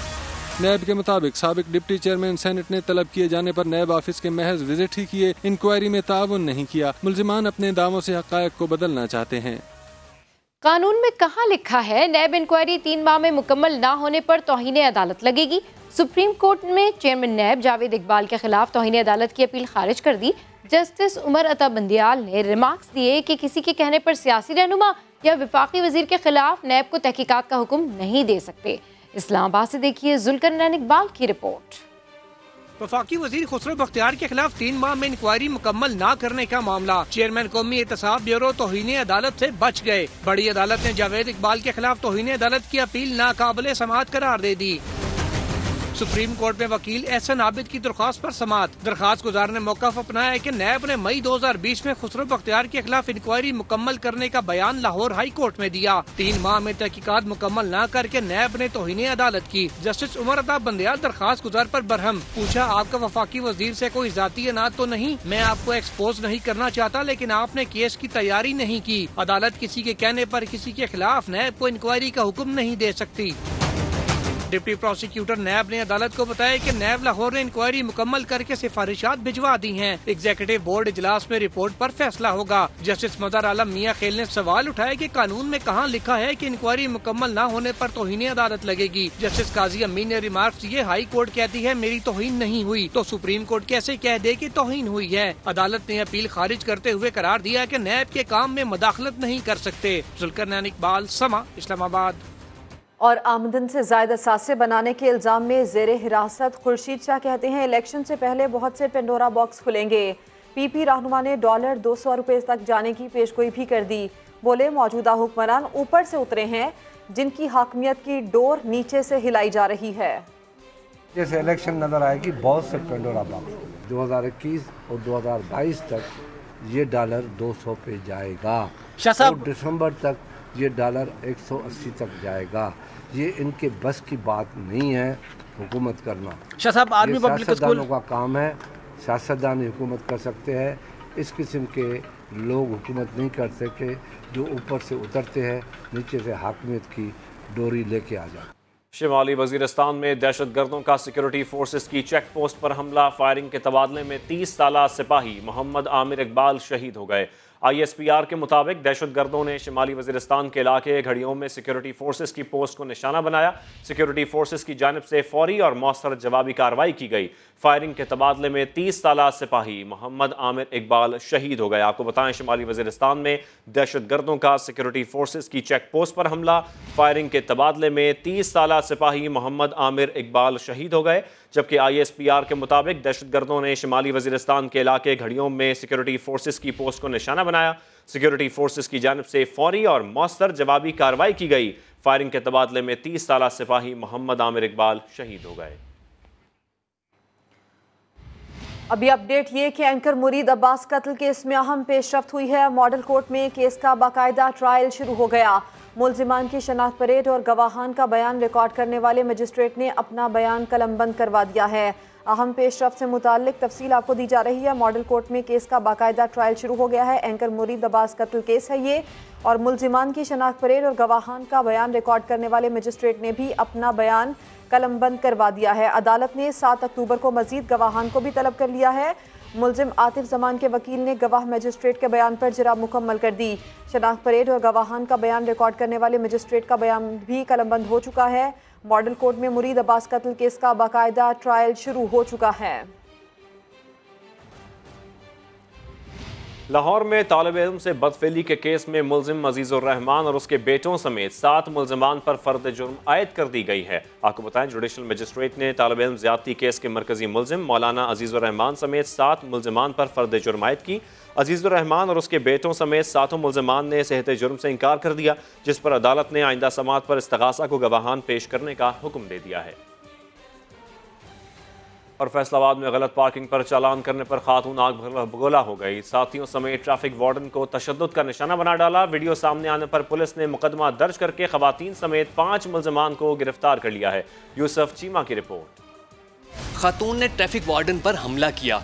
नैब के मुताबिक साबिक डिप्टी चेयरमैन सेनेट ने तलब किए जाने पर नैब ऑफिस के महज विजिट ही किए, इंक्वायरी में ताउन नहीं किया। मुल्जिमान अपने दावों से हक़ायक़ को बदलना चाहते हैं। कानून में कहाँ लिखा है नैब इंक्वायरी तीन माह में मुकम्मल ना होने पर तौहीन अदालत लगेगी? सुप्रीम कोर्ट में चेयरमैन नैब जावेद इकबाल के खिलाफ तौहीन अदालत की अपील खारिज कर दी। जस्टिस उमर अता बंदियाल ने रिमार्क्स दिए कि किसी के कहने पर सियासी रहनुमा या विफाकी वजीर के खिलाफ नैब को तहकीकात का हुक्म नहीं दे सकते। इस्लामाबाद से देखिए जुल्करनैन इकबाल की रिपोर्ट। वफाकी वजीर खुसरो बख्तियार के खिलाफ तीन माह में इंक्वायरी मुकम्मल न करने का मामला। चेयरमैन कौमी एहतसाब ब्यूरो तौहीन अदालत से बच गए। बड़ी अदालत ने जावेद इकबाल के खिलाफ तौहीन अदालत की अपील नाकाबिले समाअत करार दे दी। सुप्रीम कोर्ट में वकील एहसन आबिद की दरख्वास्त पर समाअत। दरख्वास्त गुजार ने मौका अपनाया है कि नैब ने मई दो हजार बीस में खुसरो बख्तियार के खिलाफ इंक्वायरी मुकम्मल करने का बयान लाहौर हाई कोर्ट में दिया। तीन माह में तहकीकात मुकम्मल न करके नैब ने तौहीन अदालत की। जस्टिस उमर अता बंदियाल दरख्वास्त गुजार पर बरहम। पूछा, आपका वफाकी वजीर से कोई जाती अनात तो नहीं? मैं आपको एक्सपोज नहीं करना चाहता, लेकिन आपने केस की तैयारी नहीं की। अदालत किसी के कहने पर किसी के खिलाफ नैब को इंक्वायरी का हुक्म नहीं दे सकती। डिप्टी प्रोसिक्यूटर नैब ने अदालत को बताया कि नैब लाहौर ने इंक्वायरी मुकम्मल करके सिफारिशात भिजवा दी हैं। एग्जीक्यूटिव बोर्ड इजलास में रिपोर्ट पर फैसला होगा। जस्टिस मदर आलम मियां खेल ने सवाल उठाया कि कानून में कहां लिखा है कि इंक्वायरी मुकम्मल न होने पर तौहीन अदालत लगेगी। जस्टिस काजी अमीन ने रिमार्क्स दिए, हाई कोर्ट कहती है मेरी तौहीन नहीं हुई, तो सुप्रीम कोर्ट कैसे कह दे कि तौहीन हुई है? अदालत ने अपील खारिज करते हुए करार दिया कि नैब के काम में मुदाखलत नहीं कर सकते। जुल्करनैन इकबाल, समा, इस्लामाबाद। और आमदन से ज़ायद असासे बनाने के इल्ज़ाम में ज़ेरे हिरासत खुर्शीद शाह कहते हैं इलेक्शन से पहले बहुत से पेंडोरा बॉक्स खुलेंगे। पीपी रहनुमा ने डॉलर दो सौ रुपये तक जाने की पेशगोई भी कर दी। बोले, मौजूदा हुक्मरान ऊपर से उतरे हैं, जिनकी हाकमियत की डोर नीचे से हिलाई जा रही है। जैसे इलेक्शन नजर आएगी, बहुत से पेंडोरा बॉक्स दो हज़ार इक्कीस और दो हज़ार बाईस तक ये डॉलर दो सौ पे जाएगा और दिसंबर तक ये डॉलर एक सौ अस्सी तक जाएगा। ये इनके बस की बात नहीं है हुकूमत करना। शाह साहब, आर्मी पब्लिक स्कूल सियासतदानों का काम है, सियासतदान हुकूमत कर सकते हैं। इस किस्म के लोग हुकूमत नहीं कर सकते जो ऊपर से उतरते हैं, नीचे से हाकमियत की डोरी लेके आ जाते। शिमाली वजीरिस्तान में दहशत गर्दों का सिक्योरिटी फोर्सेस की चेक पोस्ट पर हमला, फायरिंग के तबादले में तीस साला सिपाही मोहम्मद आमिर इकबाल शहीद हो गए। आई एस पी आर के मुताबिक दहशत गर्दों ने शिमाली वजीरिस्तान के इलाके घड़ियों में सिक्योरिटी फोर्सेस की पोस्ट को निशाना बनाया। सिक्योरिटी फोर्सेस की जानिब से फौरी और मौसर जवाबी कार्रवाई की गई। फायरिंग के तबादले में तीस साला सिपाही मोहम्मद आमिर इकबाल शहीद हो गए। आपको बताएं, शिमाली वजीरिस्तान में दहशत गर्दों का सिक्योरिटी फोर्सेस की चेक पोस्ट पर हमला, फायरिंग के तबादले में तीस साला सिपाही मोहम्मद आमिर इकबाल शहीद हो गए। जबकि आई एस पी आर के मुताबिक दहशत गर्दों ने शिमाली वजीरिस्तान के इलाके घड़ियों में सिक्योरिटी फोर्सेस की पोस्ट को निशाना बनाया। सिक्योरिटी फोर्सेस की जानिब से फौरी और मौसर जवाबी कार्रवाई की गई। फायरिंग के तबादले में तीस साला सिपाही मोहम्मद आमिर इकबाल शहीद हो गए। अभी अपडेट ये कि एंकर मुरीद अब्बास कत्ल केस में अहम पेशरफ्त हुई है। मॉडल कोर्ट में केस का बाकायदा ट्रायल शुरू हो गया। मुलजिमान की शनाख्त परेड और गवाहान का बयान रिकॉर्ड करने वाले मजिस्ट्रेट ने अपना बयान कलमबंद करवा दिया है। अहम पेशरफ्त से मुताल्लिक तफसील आपको दी जा रही है। मॉडल कोर्ट में केस का बाकायदा ट्रायल शुरू हो गया है। एंकर मुरीद अब्बास कत्ल केस है ये, और मुलजिमान की शनाख्त परेड और गवाहान का बयान रिकॉर्ड करने वाले मजिस्ट्रेट ने भी अपना बयान कलमबंद करवा दिया है। अदालत ने सात अक्टूबर को मजीद गवाहान को भी तलब कर लिया है। मुलजिम आतिफ जमान के वकील ने गवाह मजिस्ट्रेट के बयान पर जराब मुकम्मल कर दी। शनाख्त परेड और गवाहान का बयान रिकॉर्ड करने वाले मजिस्ट्रेट का बयान भी कलमबंद हो चुका है। मॉडल कोर्ट में मुरीद अब्बास कत्ल केस का बाकायदा ट्रायल शुरू हो चुका है। लाहौर में तालिब इल्म से बदफेली के केस में मुलजिम अजीजुर रहमान और उसके बेटों समेत सात मुलजमान पर फर्द जुर्म आयद कर दी गई है। आपको बताएं, जुडिशल मजिस्ट्रेट ने तालिब इल्म ज्यादती केस के मरकजी मुलजिम मौलाना अजीजुर रहमान समेत सात मुलजमान पर फर्द जुर्म आयद की। अजीजुर रहमान और उसके बेटों समेत सातों मुलजमान ने सेहत जुर्म से इनकार कर दिया, जिस पर अदालत ने आइंदा समात पर इस्तगासा को गवाहान पेश करने का हुक्म दे दिया है। और फैसलाबाद में गलत पार्किंग पर चालान करने पर खातून आग भगोला हो गई। साथियों समेत ट्रैफिक वार्डन को तशद्दुद का निशाना बना डाला। वीडियो सामने आने पर पुलिस ने मुकदमा दर्ज करके खवातीन समेत पांच मुलजमान को गिरफ्तार कर लिया है। यूसुफ चीमा की रिपोर्ट। खातून ने ट्रैफिक वार्डन पर हमला किया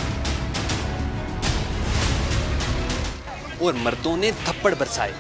और मर्दों ने थप्पड़ बरसाए।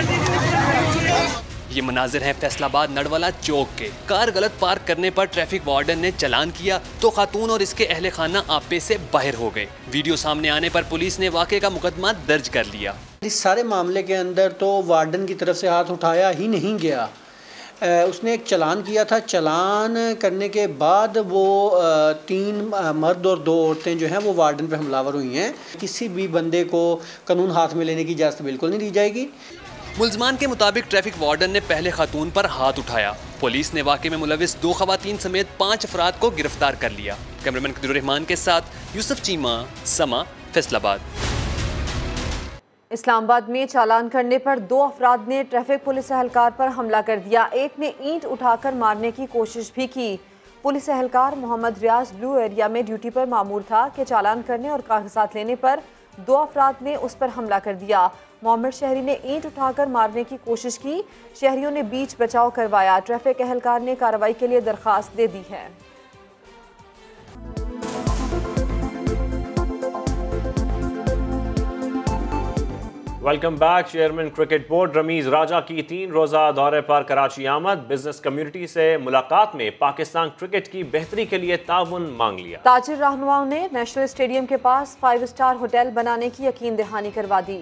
ये मनाजिर है फैसलाबाद नड़वाला चौक के। कार गलत पार्क करने पर ट्रैफिक वार्डन ने चालान किया तो खातून और इसके अहले खाना आपे से बाहर हो गए। वीडियो सामने आने पर पुलिस ने वाक़े का मुकदमा दर्ज कर लिया। इस सारे मामले के अंदर तो वार्डन की तरफ से हाथ उठाया ही नहीं गया। उसने एक चालान किया था। चालान करने के बाद वो तीन मर्द और दो औरतें जो हैं वो वार्डन पे हमलावर हुई हैं। किसी भी बंदे को कानून हाथ में लेने की इजाज़त बिल्कुल नहीं दी जाएगी। मुलजमान के मुताबिक ट्रैफिक वार्डन ने पहले खातून पर हाथ उठाया। पुलिस ने वाक़े में मुलविस दो खवातीन समेत पाँच अफराद को गिरफ्तार कर लिया। कैमरामैन कदीर रहमान के साथ यूसुफ चीमा, समा, फैसलाबाद। इस्लामाबाद में चालान करने पर दो अफराद ने ट्रैफिक पुलिस एहलकार पर हमला कर दिया। एक ने ईंट उठाकर मारने की कोशिश भी की। पुलिस एहलकार मोहम्मद रियाज ब्लू एरिया में ड्यूटी पर मामूर था कि चालान करने और कागजात लेने पर दो अफराद ने उस पर हमला कर दिया। मोहम्मद शहरी ने ईंट उठाकर मारने की कोशिश की। शहरियों ने बीच बचाव करवाया। ट्रैफिक एहलकार ने कार्रवाई के लिए दरखास्त दे दी है। Welcome back. Chairman cricket board Ramiz Raja की तीन रोजा दौरे पर कराची आमद। बिजनेस कम्युनिटी से मुलाकात में पाकिस्तान क्रिकेट की बेहतरी के लिए ताउन मांग लिया। ताजिर रहनुमाओं ने नेशनल स्टेडियम के पास फाइव स्टार होटल बनाने की यकीन दहानी करवा दी।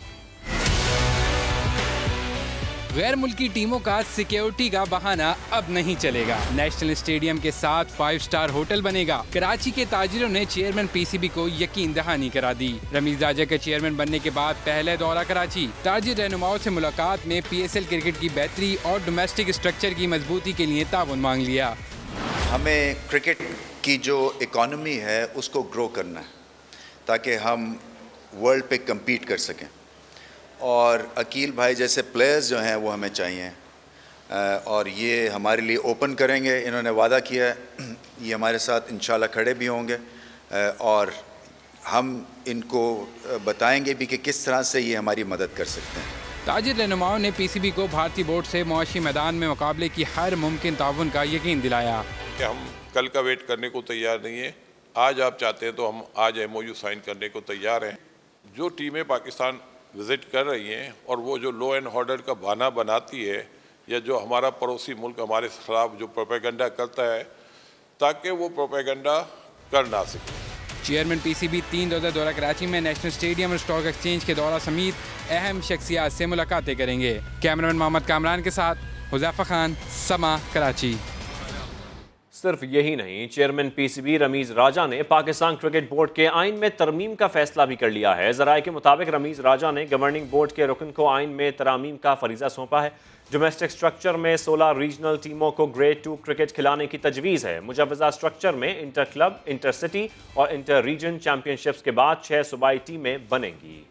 गैर मुल्की टीमों का सिक्योरिटी का बहाना अब नहीं चलेगा। नेशनल स्टेडियम के साथ फाइव स्टार होटल बनेगा। कराची के ताजिरों ने चेयरमैन पीसीबी को यकीन दहानी करा दी। रमीज राजा के चेयरमैन बनने के बाद पहले दौरा कराची। ताजिर रहनुमाओं से मुलाकात में पीएसएल क्रिकेट की बेहतरी और डोमेस्टिक स्ट्रक्चर की मजबूती के लिए ताउन मांग लिया। हमें क्रिकेट की जो इकॉनमी है उसको ग्रो करना है ताकि हम वर्ल्ड पे कम्पीट कर सकें, और अकील भाई जैसे प्लेयर्स जो हैं वो हमें चाहिए, और ये हमारे लिए ओपन करेंगे। इन्होंने वादा किया है, ये हमारे साथ इंशाल्लाह खड़े भी होंगे और हम इनको बताएंगे भी कि किस तरह से ये हमारी मदद कर सकते हैं। ताजिर रहनुमाओं ने पीसीबी को भारतीय बोर्ड से मुआशी मैदान में मुकाबले की हर मुमकिन ताउन का यकीन दिलाया। कि हम कल का वेट करने को तैयार नहीं है, आज आप चाहते हैं तो हम आज एमओयू साइन करने को तैयार हैं। जो टीमें पाकिस्तान विजिट कर रही हैं और वो जो लॉ एंड ऑर्डर का बहाना बनाती है या जो हमारा पड़ोसी मुल्क हमारे खिलाफ जो प्रोपेगेंडा करता है, ताकि वो प्रोपेगेंडा कर ना सके। चेयरमैन पीसीबी तीन रोज़ा दौरा कराची में नेशनल स्टेडियम और स्टॉक एक्सचेंज के दौरा समेत अहम शख्सियात से मुलाकातें करेंगे। कैमरामैन मोहम्मद कामरान के साथ हुज़ैफा खान, समा, कराची। सिर्फ यही नहीं, चेयरमैन पीसीबी रमीज राजा ने पाकिस्तान क्रिकेट बोर्ड के आइन में तरमीम का फैसला भी कर लिया है। ज़राए के मुताबिक रमीज राजा ने गवर्निंग बोर्ड के रुकन को आइन में तरमीम का फरीजा सौंपा है। डोमेस्टिक स्ट्रक्चर में सोलह रीजनल टीमों को ग्रेड टू क्रिकेट खिलाने की तजवीज़ है। मुजवजा स्ट्रक्चर में इंटर क्लब, इंटर सिटी और इंटर रीजन चैंपियनशिप्स के बाद छह सूबाई टीमें बनेंगी।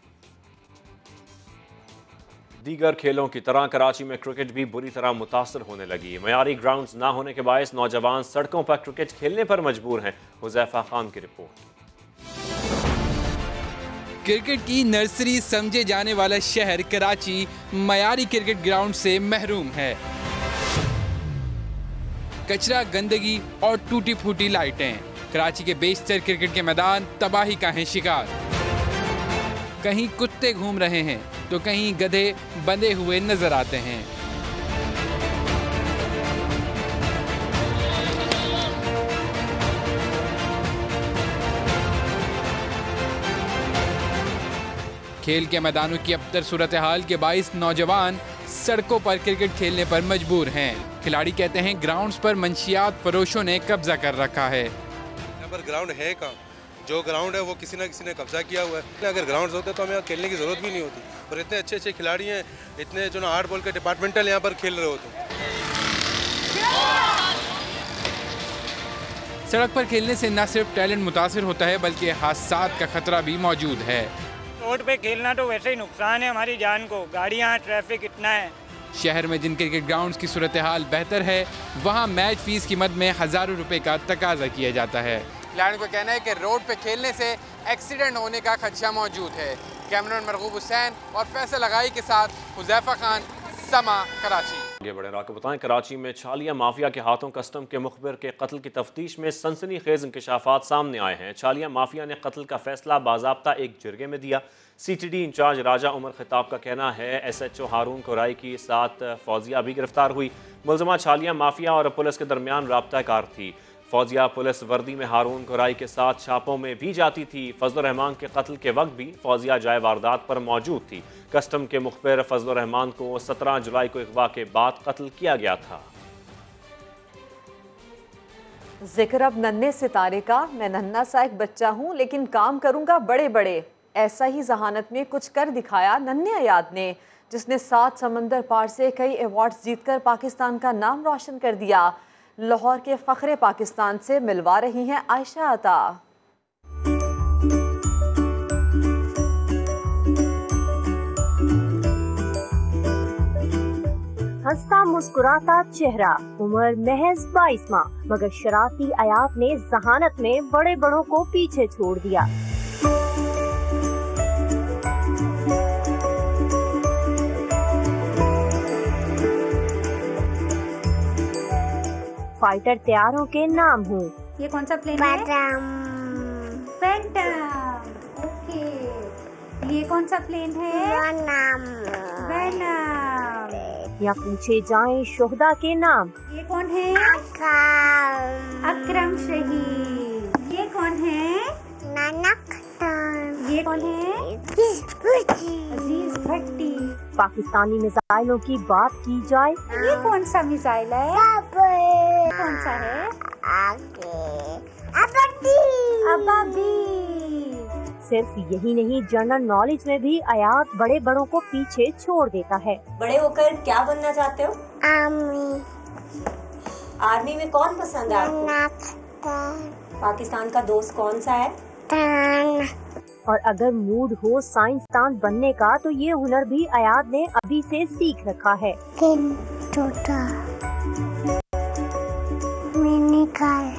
दीगर खेलों की तरह कराची में क्रिकेट भी बुरी तरह मुतासर होने लगी। मयारी ग्राउंड्स ना होने के बायस नौजवान सड़कों पर क्रिकेट खेलने पर मजबूर हैं। हुज़ैफा खान की रिपोर्ट। क्रिकेट की नर्सरी समझे जाने वाला शहर कराची मयारी क्रिकेट ग्राउंड से महरूम है। कचरा, गंदगी और टूटी फूटी लाइटें। कराची के बेशतर क्रिकेट के मैदान तबाही का है शिकार। कहीं कुत्ते घूम रहे हैं तो कहीं गधे बंधे हुए नजर आते हैं। खेल के मैदानों की अबतर सूरत हाल के बाईस नौजवान सड़कों पर क्रिकेट खेलने पर मजबूर हैं। खिलाड़ी कहते हैं ग्राउंड्स पर मंशियात फरोशों ने कब्जा कर रखा है। यहाँ पर ग्राउंड है कहाँ? जो ग्राउंड है वो किसी न किसी ने कब्जा किया हुआ है। अगर ग्राउंड्स होते तो हमें यहाँ खेलने की ज़रूरत भी नहीं होती। और इतने अच्छे अच्छे खिलाड़ी हैं, इतने जो ना आठ बॉल के डिपार्टमेंटल यहाँ पर खेल रहे होते। सड़क पर खेलने से न सिर्फ टैलेंट मुतासिर होता है बल्कि हादसात का खतरा भी मौजूद है। रोड पे खेलना तो वैसे ही नुकसान है हमारी जान को, गाड़ियाँ, ट्रैफिक इतना है। शहर में जिन क्रिकेट ग्राउंड्स की सूरत हाल बेहतर है वहाँ मैच फीस की मद में हज़ारों रुपए का तकाजा किया जाता है। खिलाड़ियों का कहना है कि रोड पे खेलने से एक्सीडेंट होने का खदशा मौजूद है। कैमरामैन मरगूब हुसैन और फैसल लगाई के साथ हुज़ैफा खान, समा, कराची। ये बड़े आपको बताएं, कराची में छालिया माफिया के हाथों कस्टम के मुखबिर के कत्ल की तफ्तीश में सनसनीखेज इंकशाफात सामने आए हैं। छालिया माफिया ने कत्ल का फैसला बाज़ाब्ता एक जिरगे में दिया। C T D incharge Raja Umar Khattab का कहना है S H O Haroon Korai की साथ फौजिया भी गिरफ्तार हुई। मुलजमा छालिया माफिया और पुलिस के दरमियान राब्ता कार थी। फौजिया पुलिस वर्दी में हारून कोराई के साथ छापों में भी जाती थी। फजल रहमान के कत्ल के वक्त भी फौजिया जाए वारदात पर मौजूद थी। कस्टम के मुखबिर फजल रहमान को सत्रह जुलाई को अगवा के बाद कत्ल किया गया था। जिक्र अब नन्हे सितारे का। मैं नन्हा सा एक बच्चा हूँ लेकिन काम करूँगा बड़े बड़े। ऐसा ही जहानत में कुछ कर दिखाया नन्हे अयाद ने, जिसने सात समंदर पार से कई अवार्ड्स जीतकर पाकिस्तान का नाम रोशन कर दिया। लाहौर के फखरे पाकिस्तान से मिलवा रही हैं आयशा अता। हंसता मुस्कुराता चेहरा, उम्र महज बाईस माह, मगर शरारती अयात ने जहानत में बड़े बड़ों को पीछे छोड़ दिया। फाइटर तैयारों के नाम हूँ। ये कौन सा प्लेन है? फैंटम। ओके। ये कौन सा प्लेन है? वेनम। वेनम। या पूछे जाएं शोहदा के नाम। ये कौन है? अकरम। अकरम शहीद। ये कौन है? नानक। ये कौन है? अजीज भट्टी। पाकिस्तानी मिसाइलों की बात की जाए, ये कौन सा मिसाइल है? ये कौन सा है? अबादी। सिर्फ यही नहीं, जनरल नॉलेज में भी अयात बड़े बड़ों को पीछे छोड़ देता है। बड़े होकर क्या बनना चाहते हो? आर्मी। आर्मी में कौन पसंद है आपको? पाकिस्तान का दोस्त कौन सा है? और अगर मूड हो साइंसदान बनने का तो ये हुनर भी अयाद ने अभी से सीख रखा है। छोटा मिनी कार।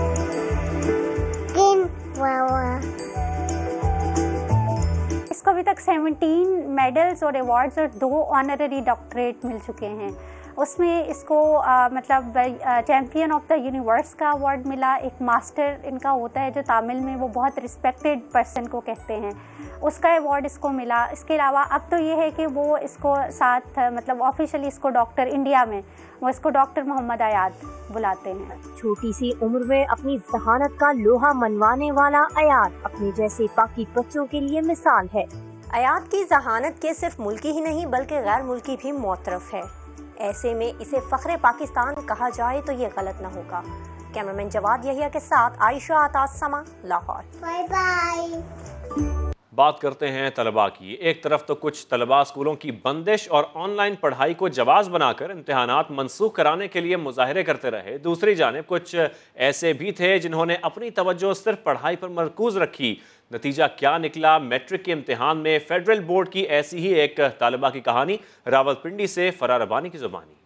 इसको अभी तक तक सत्रह मेडल्स और अवार्ड्स और दो ऑनररी डॉक्टरेट मिल चुके हैं। उसमें इसको आ, मतलब चैम्पियन ऑफ द यूनिवर्स का अवार्ड मिला। एक मास्टर इनका होता है जो तमिल में वो बहुत रिस्पेक्टेड पर्सन को कहते हैं, उसका अवार्ड इसको मिला। इसके अलावा अब तो ये है कि वो इसको साथ मतलब ऑफिशियली इसको डॉक्टर इंडिया में वो इसको डॉक्टर मोहम्मद अयाद बुलाते हैं। छोटी सी उम्र में अपनी जहानत का लोहा मनवाने वाला अयाद अपने जैसे बाकी बच्चों के लिए मिसाल है। अयाद की जहानत के सिर्फ मुल्की ही नहीं बल्कि गैर मुल्की भी मोतरफ है। ऐसे में इसे फख्रे पाकिस्तान कहा जाए तो ये गलत न होगा। कैमरामैन जवाद यहिया के साथ आयशा आताज, समा, लाहौर। Bye bye. बात करते हैं तलबा की। एक तरफ तो कुछ तलबा स्कूलों की बंदिश और ऑनलाइन पढ़ाई को जवाज बनाकर इम्तिहानात मनसूख कराने के लिए मुजाहरे करते रहे, दूसरी जानिब कुछ ऐसे भी थे जिन्होंने अपनी तवज्जो सिर्फ पढ़ाई पर मरकूज रखी। नतीजा क्या निकला? मैट्रिक के इम्तिहान में फेडरल बोर्ड की ऐसी ही एक तालिबा की कहानी रावलपिंडी से फरार रबानी की जुबानी।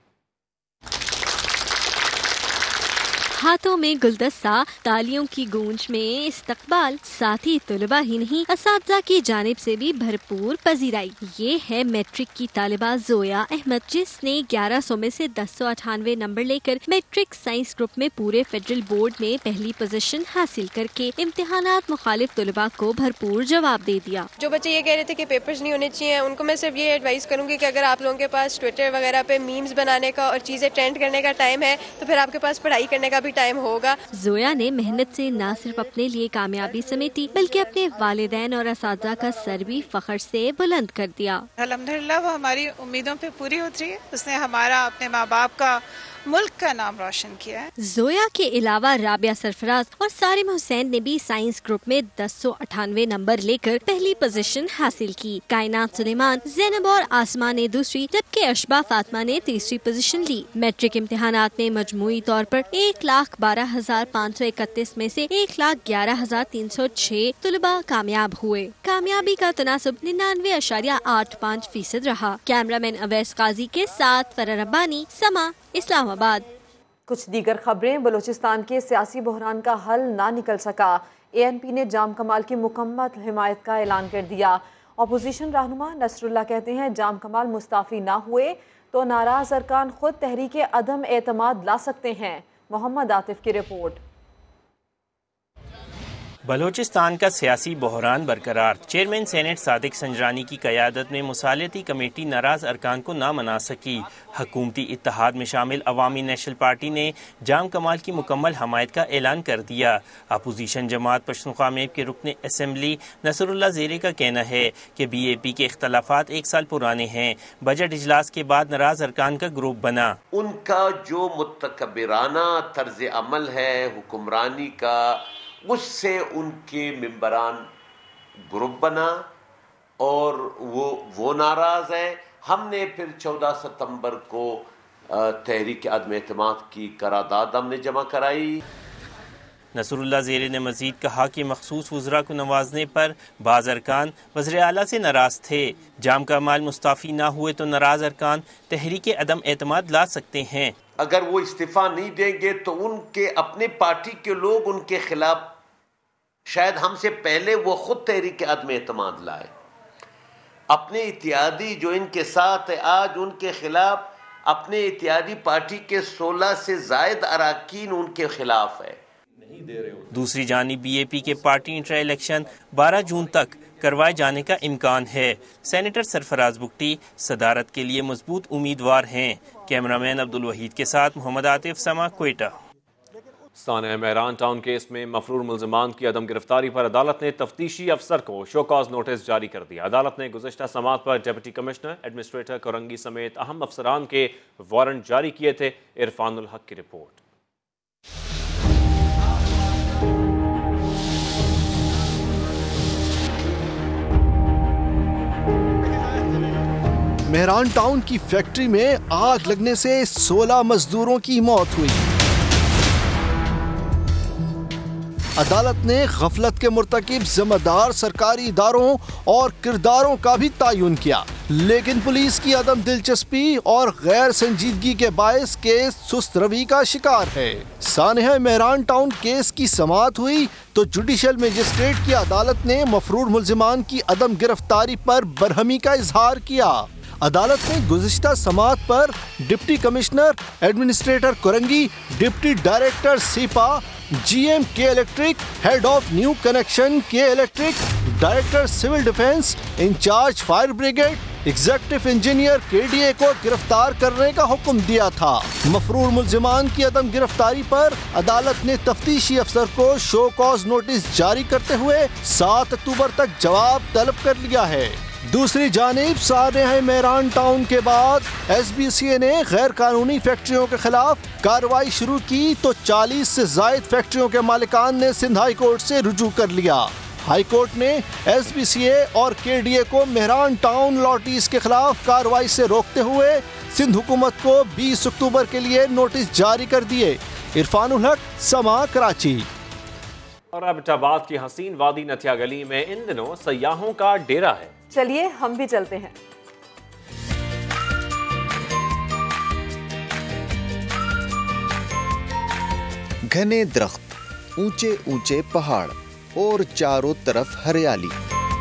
हाथों में गुलदस्ता, तालियों की गूंज में इस्तकबाल, साथ ही तलबा ही नहीं असातिज़ा की जानिब से भी भरपूर पजीराई। ये है मैट्रिक की तालिबा जोया अहमद, जिसने ग्यारह सौ में से दस सौ अठानवे नंबर लेकर मैट्रिक साइंस ग्रुप में पूरे फेडरल बोर्ड में पहली पोजीशन हासिल करके इम्तिहानात मुखालिफ तलबा को भरपूर जवाब दे दिया। जो बच्चे ये कह रहे थे कि पेपर्स नहीं होने चाहिए, उनको मैं सिर्फ ये एडवाइस करूंगी कि अगर आप लोगों के पास ट्विटर वगैरह पे मीम्स बनाने का और चीजें ट्रेंड करने का टाइम है तो फिर आपके पास पढ़ाई करने का टाइम होगा। जोया ने मेहनत से न सिर्फ अपने लिए कामयाबी समेटी बल्कि अपने वालिदैन और असातिज़ा का सर भी फख्र से बुलंद कर दिया। अल्हम्दुलिल्लाह वो हमारी उम्मीदों पे पूरी उतरी है। उसने हमारा अपने माँ बाप का मुल्क का नाम रोशन किया है। जोया के अलावा राबिया सरफराज और सारिम हुसैन ने भी साइंस ग्रुप में दस सौ अठानवे नंबर लेकर पहली पोजीशन हासिल की। कायनात सुलेमान, जैनब और आसमा ने दूसरी जबकि अशबा फातिमा ने तीसरी पोजीशन ली। मैट्रिक इम्तिहानात में मजमूई तौर पर एक लाख बारह हजार पाँच सौ इकतीस में से एक लाख ग्यारह हजार तीन सौ छह तलबा कामयाब हुए। कामयाबी का तनासब निन्यानवे अशारिया आठ पाँच फीसद रहा। कैमरामैन अवैस काजी के साथ फरार रब्बानी, समा, इस्लामाबाद। कुछ दीगर खबरें। बलूचिस्तान के सियासी बहरान का हल ना निकल सका। ए एन पी ने जाम कमाल की मुकम्मल हिमायत का ऐलान कर दिया। अपोजिशन रहनुमा नसरुल्लाह कहते हैं जाम कमाल मुस्ताफ़ी ना हुए तो नाराज अरकान खुद तहरीक अदम एतमाद ला सकते हैं। मोहम्मद आतिफ की रिपोर्ट। बलोचिस्तान का सियासी बहरान बरकरार। चेयरमैन सेनेट सादिक संजरानी की क़यादत में मुसालियती कमेटी नाराज अरकान को ना मना सकी। हकूमती इत्तेहाद में शामिल अवामी नेशनल पार्टी ने जाम कमाल की मुकम्मल हमायत का ऐलान कर दिया। अपोजिशन जमात पश्तूनख्वा मेब के रुकन असम्बली नसरुल्लाह ज़ेरे का कहना है कि बी ए पी के इख्तलाफात एक साल पुराने हैं। बजट इजलास के बाद नाराज अरकान का ग्रुप बना। उनका जो मुतकब्बिराना तर्ज अमल है हुक्मरानी का, उससे उनके मेंबरान ग्रुप बना और वो वो नाराज हैं। हमने फिर चौदह सितंबर को तहरीक अदम एतमाद की करारदाद हमने जमा कराई। नसरुल्लाह ज़ेरे ने मजीद कहा कि मखसूस वज़रा को नवाजने पर बाज़ अरकान वज़ीर आला से नाराज थे। जाम कमाल मुस्ताफ़ी ना हुए तो नाराज अरकान तहरीक अदम एतमाद ला सकते हैं। अगर वो इस्तीफा नहीं देंगे तो उनके अपने पार्टी के लोग उनके खिलाफ, शायद हमसे पहले वो खुद तहरीक अदम एतमाद लाए। अपने इत्यादी जो इनके साथ है आज उनके खिलाफ, अपने इत्यादी पार्टी के सोलह से जायद अराकीन उनके खिलाफ है। दूसरी जानिब बी ए पी के पार्टी इंट्रा इलेक्शन बारह जून तक करवाए जाने का इम्कान है। सेनेटर सरफराज बुगटी सदारत के लिए मजबूत उम्मीदवार हैं। कैमरामैन अब्दुल वहीद के साथ मोहम्मद आतिफ, समा, क्वेटा। साने मेहरान टाउन केस में मफरूर मुल्ज़िमान की अदम गिरफ्तारी पर अदालत ने तफ्तीशी अफसर को शोकॉज नोटिस जारी कर दिया। अदालत ने गुज़श्ता समात पर डिप्टी कमिश्नर, एडमिनिस्ट्रेटर कोरंगी समेत अहम अफसरान के वारंट जारी किए थे। इरफानुल हक की रिपोर्ट। मेहरान टाउन की फैक्ट्री में आग लगने से सोलह मजदूरों की मौत हुई। अदालत ने गफलत के मुर्तकिब जिम्मेदार सरकारी इदारों और किरदारों का भी तयन किया। लेकिन पुलिस की अदम दिलचस्पी और गैर संजीदगी के बायस केस सुस्त रवि का शिकार है। सानेहा मेहरान टाउन केस की समाअत हुई तो जुडिशल मजिस्ट्रेट की अदालत ने मफरूर मुल्जिमान की अदम गिरफ्तारी पर बरहमी का इजहार किया। अदालत ने गुज़िश्ता समाअत पर deputy commissioner administrator Korangi, deputy director SEPA, GM K Electric, head of new connection K Electric, director civil defence, incharge fire brigade, executive engineer KDA को गिरफ्तार करने का हुक्म दिया था। मफरूर मुल्जिमान की अदम गिरफ्तारी पर अदालत ने तफ्तीशी अफसर को शो कॉज नोटिस जारी करते हुए सात अक्टूबर तक जवाब तलब कर लिया है। दूसरी जानिब सानेहा मेहरान टाउन के बाद एसबीसीए ने गैर कानूनी फैक्ट्रियों के खिलाफ कार्रवाई शुरू की तो चालीस से जायद फैक्ट्रियों के मालिकान ने सिंध हाई कोर्ट से रुजू कर लिया। हाई कोर्ट ने एसबीसीए और केडीए को मेहरान टाउन लॉटीज के खिलाफ कार्रवाई से रोकते हुए सिंध हुकूमत को बीस अक्टूबर के लिए नोटिस जारी कर दिए। इरफानुल हक, समा, कराची। और एबटाबाद की हसीन वादी नथिया गली में इन दिनों सयाहों का डेरा है। चलिए हम भी चलते हैं। घने दरख्त, ऊंचे ऊंचे पहाड़ और चारों तरफ हरियाली।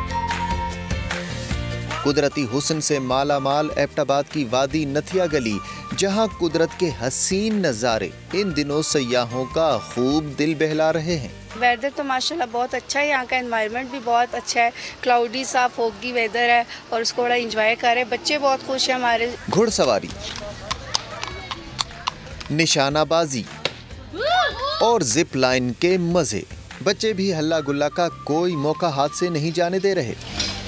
कुदरती हुस्न से माला माल एबटाबाद की वादी नथिया गली, जहां कुदरत के हसीन नज़ारे इन दिनों सयाहों का खूब दिल बहला रहे हैं। वेदर तो माशाल्लाह बहुत अच्छा है, यहाँ का एनवायरनमेंट भी बहुत अच्छा है, क्लाउडी सा फोगी वेदर है और उसको बड़ा एंजॉय कर रहे हैं। बच्चे बहुत खुश हैं हमारे। घुड़सवारी, निशानाबाजी और जिप लाइन के मजे, बच्चे भी हल्ला गुल्ला का कोई मौका हाथ से नहीं जाने दे रहे।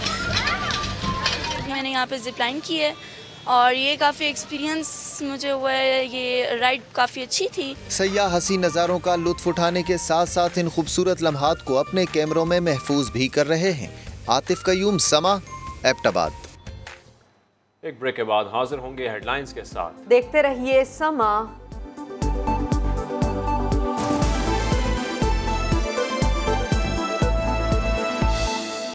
मैंने यहाँ पे जिप लाइन की है और ये काफ़ी एक्सपीरियंस मुझे हुआ है, ये राइड काफ़ी अच्छी थी। सयाह हसी नज़ारों का लुत्फ उठाने के साथ साथ इन खूबसूरत लम्हात को अपने कैमरों में महफूज भी कर रहे हैं। आतिफ कयूम, समा, एबटाबाद। एक ब्रेक के बाद हाजिर होंगे हेडलाइंस के साथ। देखते रहिए समा।